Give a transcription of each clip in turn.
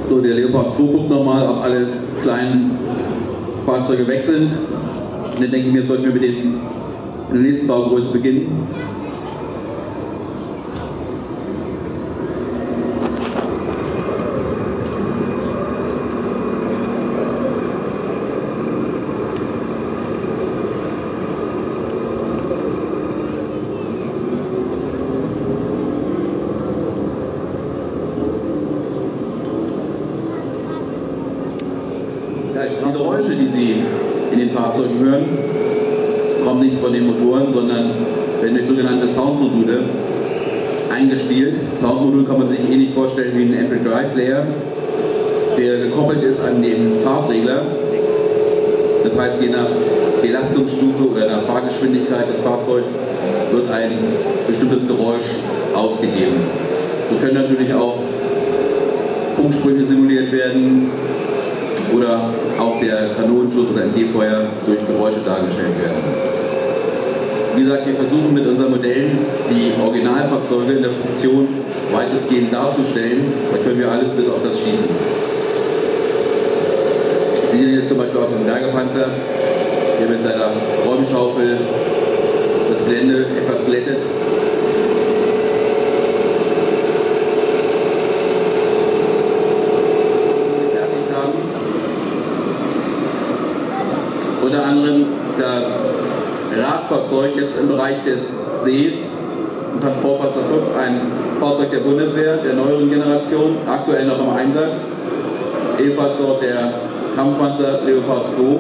So, der Leopard 2 guckt nochmal, ob alle kleinen Fahrzeuge weg sind. Und dann denke ich mir, sollten wir mit der nächsten Baugröße beginnen. Die Geräusche, die Sie in den Fahrzeugen hören, kommen nicht von den Motoren, sondern werden durch sogenannte Soundmodule eingespielt. Soundmodul kann man sich ähnlich vorstellen wie ein MP3-Player, der gekoppelt ist an den Fahrtregler. Das heißt, je nach Belastungsstufe oder nach Fahrgeschwindigkeit des Fahrzeugs wird ein bestimmtes Geräusch ausgegeben. So können natürlich auch Funksprüche simuliert werden oder auch der Kanonenschuss oder MG-Feuer durch Geräusche dargestellt werden. Wie gesagt, wir versuchen mit unseren Modellen die Originalfahrzeuge in der Funktion weitestgehend darzustellen. Da können wir alles bis auf das Schießen. Sie sehen jetzt zum Beispiel aus dem Bergepanzer, der mit seiner Räumschaufel das Gelände etwas glättet. Unter anderem das Radfahrzeug jetzt im Bereich des Sees, ein Transportfahrzeug Fuchs, ein Fahrzeug der Bundeswehr, der neueren Generation, aktuell noch im Einsatz. Ebenfalls dort der Kampfpanzer Leopard 2.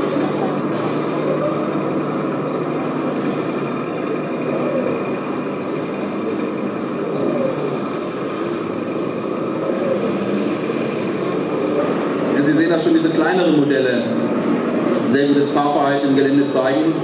Ja, Sie sehen da schon diese kleineren Modelle. Sehr gutes Fahrverhalten im Gelände zeigen.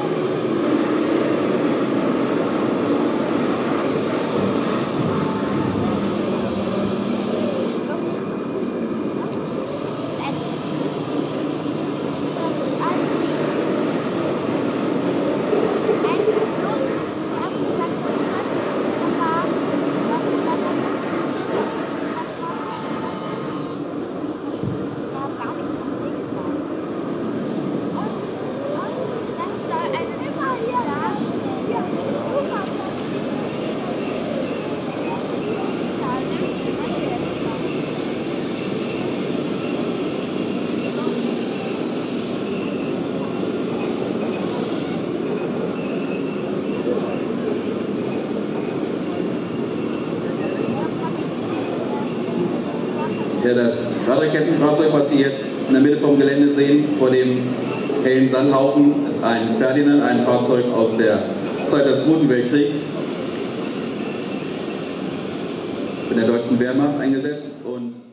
Ja, das Radrakettenfahrzeug, was Sie jetzt in der Mitte vom Gelände sehen, vor dem hellen Sandhaufen, ist ein Ferdinand, ein Fahrzeug aus der Zeit des Zweiten Weltkriegs, in der deutschen Wehrmacht eingesetzt. Und